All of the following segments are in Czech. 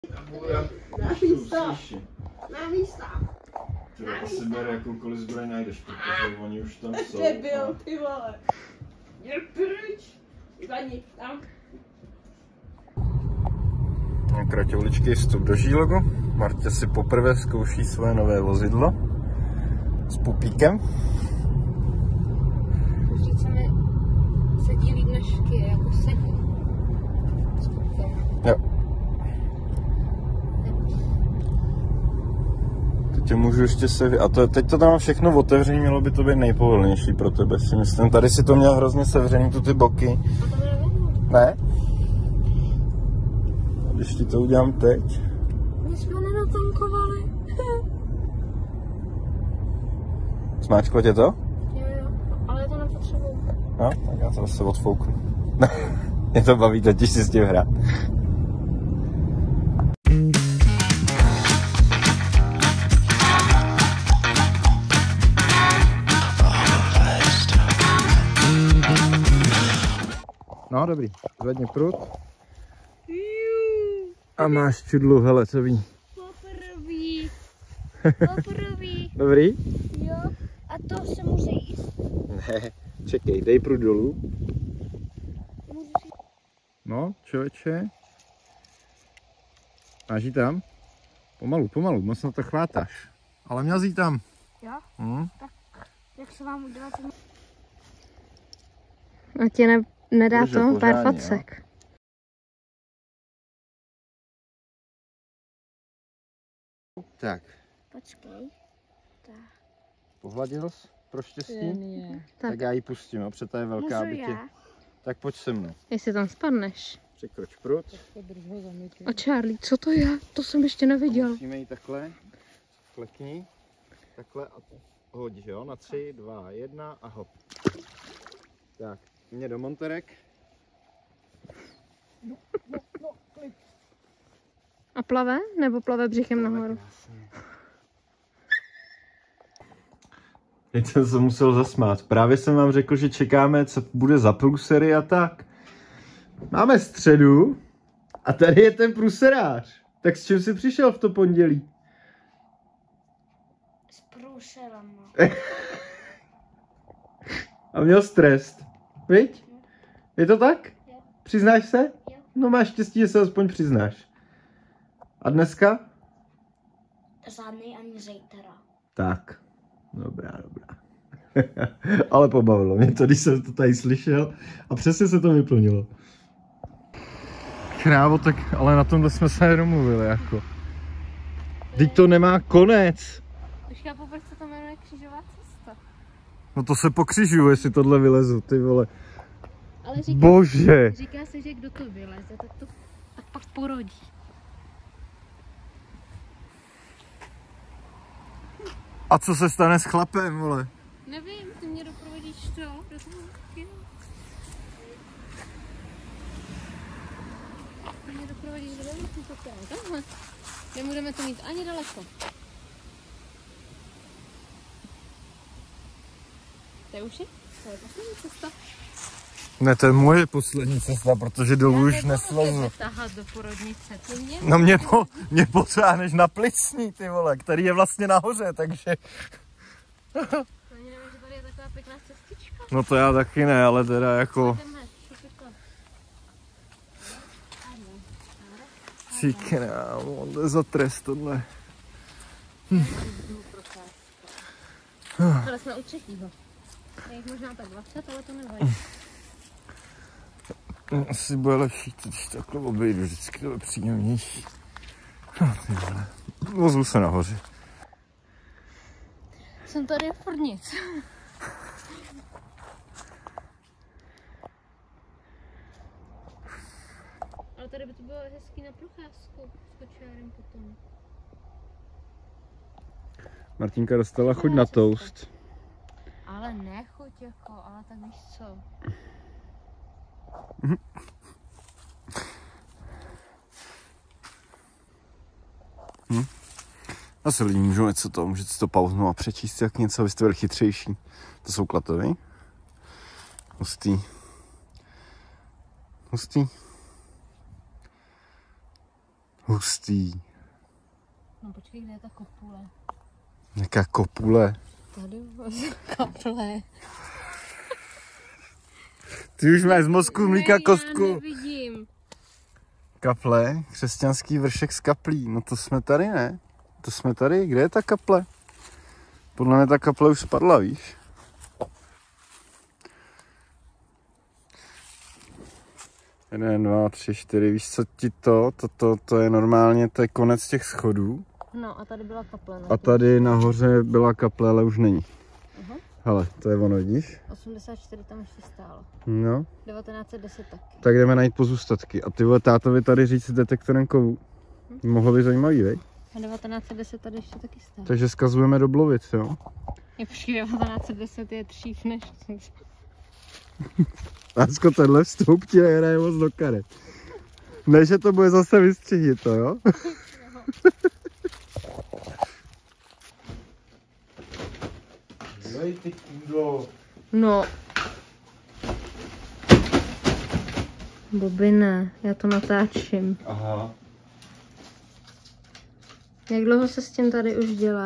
Na místa. Třeba si bere jakoukoliv zbroj najdeš, protože oni už tam jsou. Debil, ty vole. Jde pryč. Zadní, tam. Kratouličky, vstup do Žílogu. Martě si poprvé zkouší své nové vozidlo. S pupíkem. Říct se mi sedí líp než ky, jako sedí. S pupkem. Jo. Teď můžu ještě se... A teď to tam všechno otevřený, mělo by to být nejpohodlnější pro tebe, si myslím. Tady si to měl hrozně sevřený, tu ty boky. A to bude nevím. Ne? A když ti to udělám teď. My jsme nenatankovali. Smáčklo tě to? Jo, ale to nepotřebuji. No, tak já to zase odfouknu. Mě to baví totiž si s tím hrát. No dobrý, zvedni prut. A máš čudlu, hele, co ví. Poprvý. Poprvý. Dobrý? Jo, a to se může jíst. Ne, čekej, dej prut dolů. Můžu si... No, člověče. Máš jí tam? Pomalu, pomalu, moc na to chvátáš. Ale měl jít tam. Jo? Tak, jak se vám udělat? A ti nedá Drže to pár pořádně, facek. Tak, Počkej. pohladil jsi pro štěstí? Tak Tak. já ji pustím, protože ta je velká, Můžu aby tě... já? Tak pojď se mnou. Jestli tam spadneš. Překroč prut. A Charlie, co to je? To jsem ještě neviděl. Musíme jít takhle. Klekni. Takhle a hoď, jo? Na 3, 2, 1 a hop. Tak, mě do monterek. A plave? Nebo plave břichem nahoru? Teď jsem se musel zasmát. Právě jsem vám řekl, že čekáme, co bude za průsery a tak. Máme středu a tady je ten průserář. Tak s čím jsi přišel v to pondělí? S průšerama. A měl stres. Viď? Je to tak? Jo. Přiznáš se? Jo. No máš štěstí, že se aspoň přiznáš. A dneska? Žádný ani zejtera. Tak. Dobrá, dobrá. Ale pobavilo mě to, když jsem to tady slyšel a přesně se to vyplnilo. Krávo, tak ale na tomhle jsme se nedomluvili, jako. Teď to nemá konec. Už chápu, proč se to jmenuje křížová cesta. No to se pokřižuju, jestli tohle vylezu, ty vole. Ale Bože. říká se, že kdo to vyleze, tak pak porodí. A co se stane s chlapem, vole? Nevím, ty mě doprovodíš to, do toho kina. Ty mě doprovodíš do toho kina, takhle. Nebudeme to mít ani daleko. To je už je? To je poslední cesta. Ne, to je moje poslední cesta, protože dolů už neslezu. Tahat do porodnice, to mě? No mě potáhneš na plicní, ty vole, který je vlastně nahoře, takže... Ani nevím, že tady je taková pěkná cestička. No to já taky ne, ale teda jako... Cíkrámo, to je za trest tohle. Ale jsme u třetího. Je jich možná tak 20, ale to nevadí. Asi bude lepší, když takhle obejdu, vždycky to je příjemnější. No ty vole, vozvu se nahoře. Jsem tady furt nic. Ale tady by to bylo hezký na procházku s kočárem potom. Martinka dostala chuť na toast. Ale ne chuť jako, ale tak víš co. Asi lidi můžou něco to, můžete si to pauznout a přečíst jak něco, abyste byli chytřejší. To jsou klatovy. Hustý. Hustý. Hustý. No počkej, kde je ta kopule? Jaká kopule. Tady kaple. Ty už máš z mozku mlíka kostku. Já nevidím. Kaple, křesťanský vršek z kaplí. No to jsme tady, ne? To jsme tady, kde je ta kaple? Podle mě ta kaple už spadla, víš? Jeden, dva, tři, čtyři, víš co ti to je normálně, to je konec těch schodů. No a tady byla kaple. A tady nahoře byla kaple, ale už není. Aha. Hele, to je ono, vidíš? 84 tam ještě stálo. No. 1910 taky. Tak jdeme najít pozůstatky. A ty vole, tátovi tady říct s detektorem kovů. Mohlo by zajímavý, vej? A 1910 tady ještě taky stálo. Takže zkazujeme do Blovic, jo? Je počkej, 1910 je dřív než... Lásko, tenhle vstup ti hraje moc do karet. Ne, že to bude zase vystřihit, to jo? Dej ty kůdo. No. Bobine, já to natáčím. Aha. Jak dlouho se s tím tady už dělá?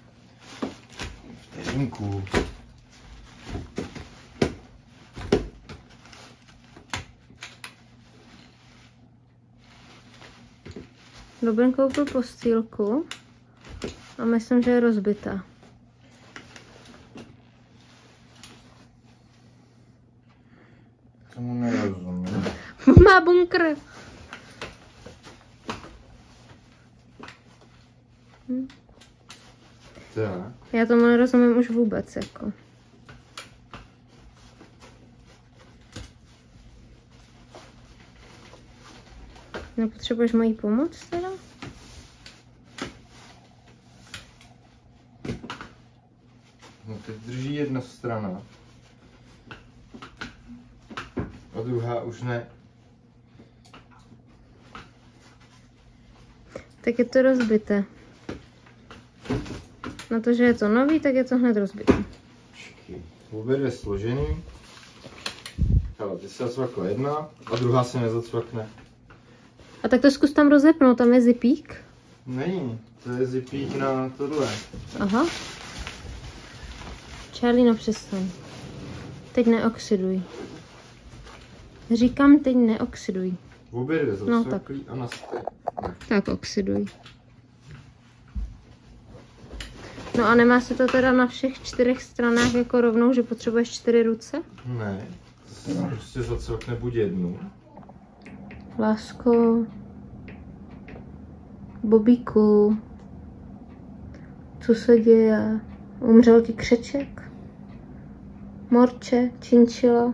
Vteřinku. Robin koupil postýlku a myslím, že je rozbitá. Tomu nerozumím. Má bunkr. Tak. Já tomu nerozumím už vůbec, jako. Nepotřebuješ moji pomoc teda? No teď drží jedna strana. A druhá už ne. Tak je to rozbité. Na to, že je to nový, tak je to hned rozbité. Počkej. Obě dvě složený. Hele, ty se zacvakla jedna a druhá se nezacvakne. A tak to zkus tam rozepnout, tam je zipík. Není, to je zipík na tohle. Aha. Charlie, no přestaň. Teď neoxiduj. Říkám, teď neoxiduj. Obě dvě No, zacvaklý a nastaví. Tak oxiduj. No a nemá se to teda na všech 4 stranách jako rovnou, že potřebuješ 4 ruce? Ne, to se prostě zacvakne buď jednu. Lásko. Bobíku. Co se děje? Umřel ti křeček? Morče? Činčilo?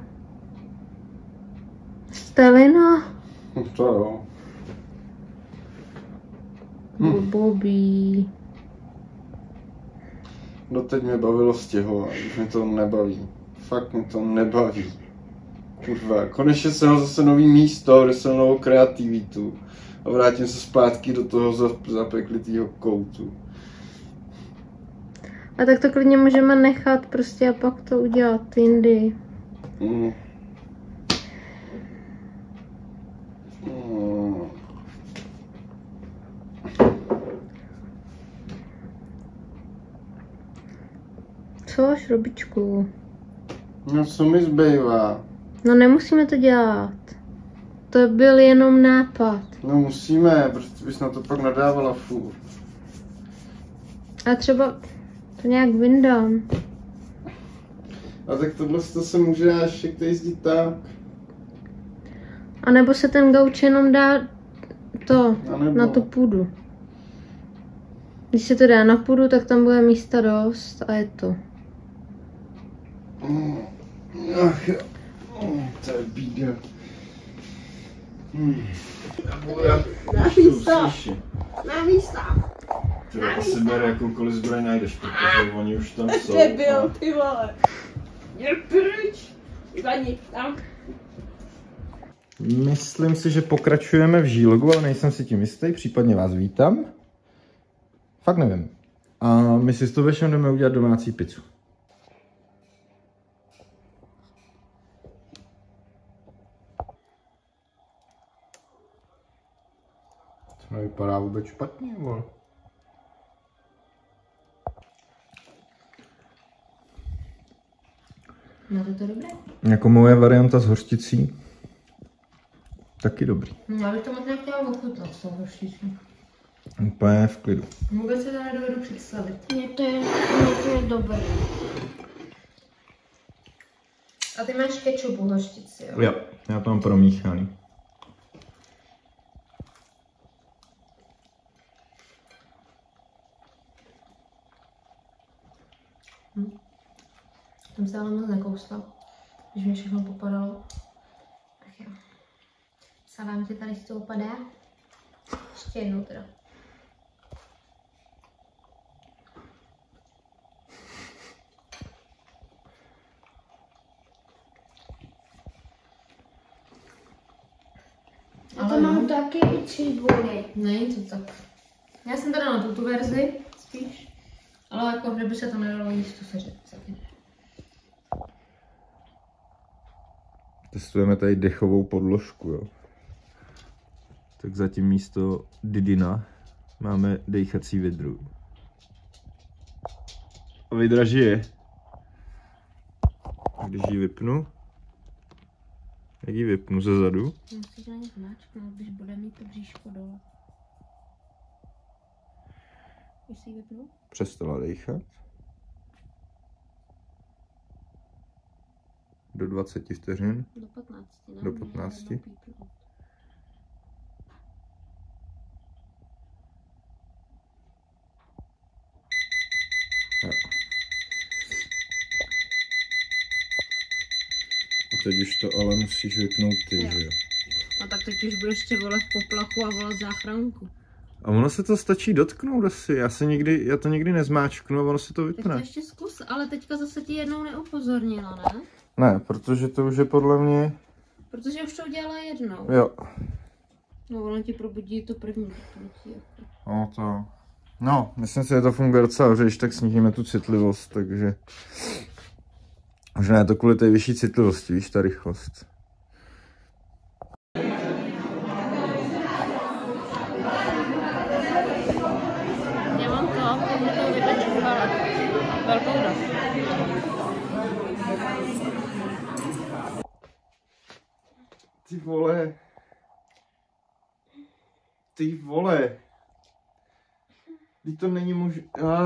Stelina? To jo. Bobí. Doteď mě bavilo stěhovat, už mě to nebaví. Fakt mě to nebaví. Kurva, konečně jsem měl zase nový místo, kde jsem novou kreativitu. A vrátím se zpátky do toho zapeklitýho koutu. A tak to klidně můžeme nechat prostě a pak to udělat jindy. Mm. Co, šrobičku? No co mi zbývá? No nemusíme to dělat. To byl jenom nápad. No musíme, protože bys na to pak nadávala furt. A třeba to nějak vyndám. A tak tohle to se může až jak to jezdit tak. A nebo se ten gauč jenom dá to, Anebo... na tu půdu. Když se to dá na půdu, tak tam bude místa dost a je to. Ach, to je bída. Na místo! Na místo! Třeba si bere jakoukoliv zbroj najdeš, protože oni už tam jsou. Kde byl, ty vole? Jde pryč! Zvaní, tam. Myslím si, že pokračujeme v žílogu, ale nejsem si tím jistý, případně vás vítám. Fakt nevím. A my si s Tobešem jdeme udělat domácí pizzu. Nevypadá vůbec špatně, vole. Máte to dobré? Jako moje varianta s hořticí. Taky dobrý. Já bych to moc nechtěla ochutnat s tou hořčicí. Úplně v klidu. Vůbec se to nedovedu představit. Mně to je dobré. A ty máš kečupu hořčici, jo? Jo, já to mám promíchaný. Jsem se ale moc nekousla, když mi všechno popadalo. Tak jo. Salám ti tady z toho padá. Ještě jednou teda. A to mám taky i cibuli. Není to tak. Já jsem teda na tuto verzi spíš. Ale jako kdyby se to nedalo jíst, to se říct. Testujeme tady dechovou podložku, jo. Tak zatím místo didina máme dechací vidru. A vidra žije. A když ji vypnu, jak ji vypnu ze zadu, Musíš na ně zmáčknout, když bude mít to bříško dole. Když si ji vypnu? přestala dechat. Do 20 vteřin. Do 15, ne? Do 15. A teď už to ale musíš vypnout ty, Jo. že jo? No tak teď už budeš ještě volat v poplachu a volat záchranku. A ono se to stačí dotknout asi, já to nikdy nezmáčknu a ono se to Tak to vypne. ještě zkus, ale teďka zase ti jednou neupozornila, ne? Ne, protože to už je podle mě, Protože už to udělala jednou. jo. No ono ti probudí to první vypnutí. Jako. No to, no, myslím si, že to funguje docela dobře, když tak snížíme tu citlivost, takže možná je to kvůli té vyšší citlivosti, víš, ta rychlost. Já mám to vypečovala. Velkou dost. Ty vole. Ty vole. Teď to není možné.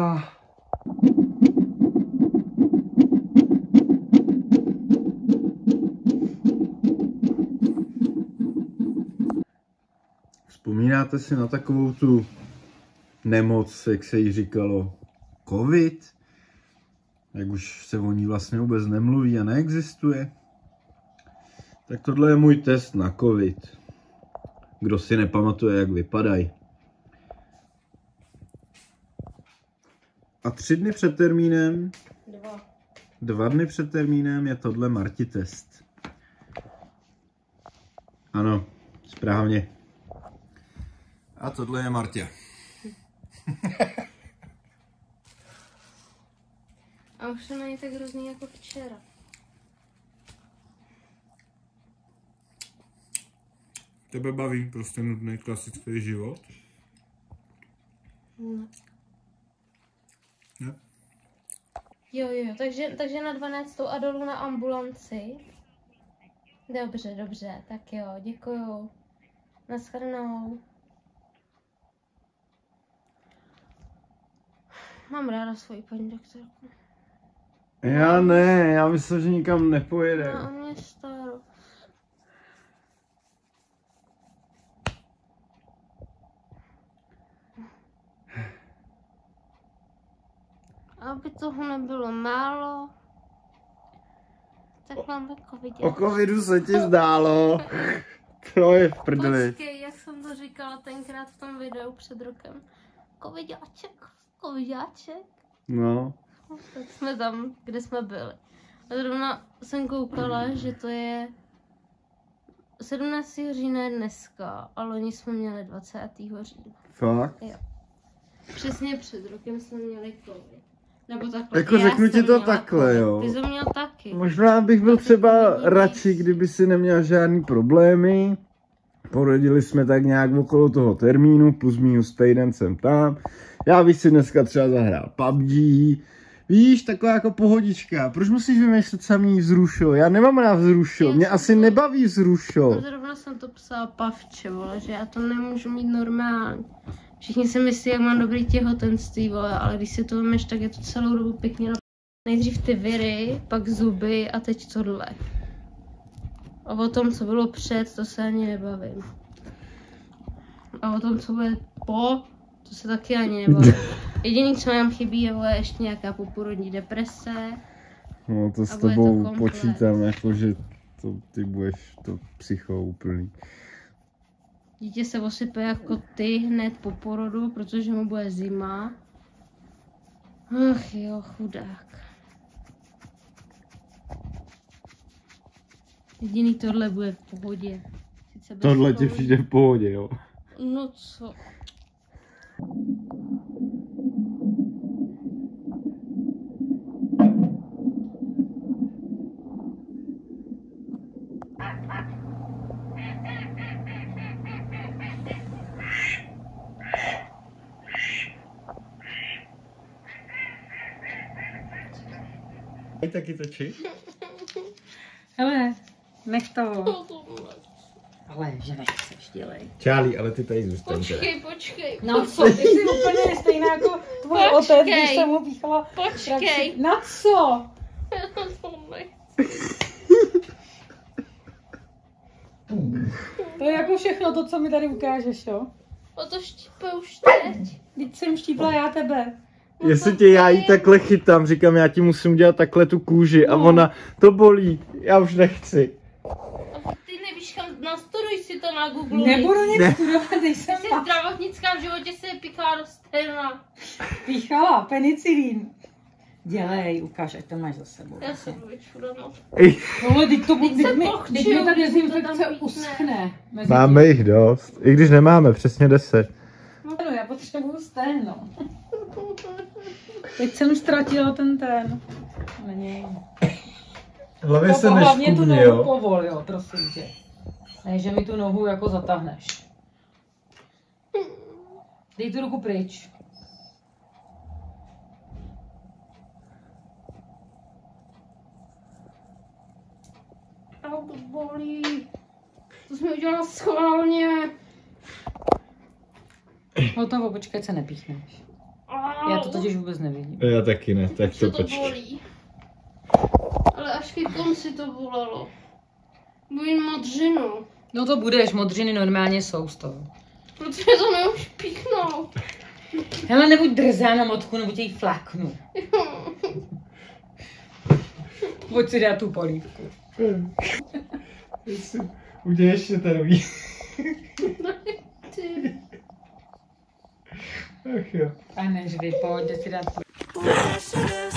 Vzpomínáte si na takovou tu nemoc, jak se jí říkalo, covid? Jak už se o ní vlastně vůbec nemluví a neexistuje? Tak tohle je můj test na covid. Kdo si nepamatuje, jak vypadají. A 3 dny před termínem, 2 dny před termínem je tohle Marti test. Ano, správně. A tohle je Martě. A už to není tak hrozný jako včera. Tebe baví prostě nudný klasický život? No. Ne? Jo, takže na 12. a dolů na ambulanci. Dobře, tak jo, děkuju. Naschledanou. Mám ráda svoji paní doktorku. Já ne, já myslím, že nikam nepojede. No a mě starost. Aby toho nebylo málo, tak máme covidět. O covidu se ti zdálo. To je v prdeli. Počkej, jak jsem to říkala tenkrát v tom videu před rokem. Covidáček. No. Tak jsme tam, kde jsme byli. A zrovna jsem koukala, že to je 17. října je dneska, a loni jsme měli 20. října. Fakt? Jo. Přesně před rokem jsme měli covid. Nebo takhle. Jako Já řeknu ti jsem to měla takhle, covid. jo. Ty jsi měl taky. Možná bych byl A ty třeba to není radši, nic. kdyby si neměl žádný problémy. Porodili jsme tak nějak okolo toho termínu, plus minus týden jsem tam. Já bych si dneska třeba zahrál PUBG. Víš, taková jako pohodička. Proč musíš vymýšlet samý vzrušo? Já nemám rád vzrušo, mě asi nebaví vzrušo. No zrovna jsem to psala pavče, vole, že já to nemůžu mít normálně. Všichni si myslí, jak mám dobrý těhotenství, vole, ale když si to vemeš, tak je to celou dobu pěkně na... Nejdřív ty viry, pak zuby a teď tohle. A o tom, co bylo před, to se ani nebavím. A o tom, co bude po, to se taky ani nebavím. Jediný, co nám chybí, je vole, ještě nějaká poporodní deprese. No to s A bude to tebou komplet. počítám, jako že to, ty budeš to psycho úplný. Dítě se osype jako ty hned po porodu, protože mu bude zima. Ach jo, chudák. Jediný tohle bude v pohodě. Sice bez Tohle ti školy. přijde v pohodě, jo. No co? Taky točí? Hele, nech toho. Ale že nechceš, dělej. Charlie, ale ty tady zůstaň. Počkej. Na co? Ty jsi úplně stejná jako tvůj Počkej. otec, když jsem ho píchala. Počkej. Na co? To je jako všechno to, co mi tady ukážeš, jo? O to štípe už teď. Teď jsem štípla já tebe. Jestli tě já jí takhle chytám, říkám, já ti musím dělat takhle tu kůži a ona, to bolí, já už nechci. Ty nevíš kam, nastuduj si to na Google. Nebudu nic studovat, nejsem Jsi zdravotnická, v životě se píchá do stejna. píchala, penicilín. Dělej, ukáž, ať to máš za sebou. Já se budu čurat. Tohle, teď to Teď se mi pochčiju, ta když to dezinfekce tam uschne. Máme jich dost, i když nemáme, přesně 10. No, já potřebuju stehno. Teď jsem ztratila ten. Není. Hlavně se Hlavně tu neškubni, nohu jo. povol, jo, prosím tě. Ne, že mi tu nohu jako zatáhneš. Dej tu ruku pryč. Au, to bolí. To jsme udělala schválně. Hotovo, počkej, se nepíchneš. Já to totiž vůbec nevidím. Já taky ne, tak Co to to počkej. bolí. Ale až ke konci to bolelo. Bojím modřinu. No to budeš, modřiny normálně jsou z toho. Protože to nemůžu píchnout. Hele, nebuď drzá na motku, nebo tě jí flaknu. Pojď si dát tu polívku. Udělej ještě ten Ty. Ach jo. A než vy, pojď si dát polívku.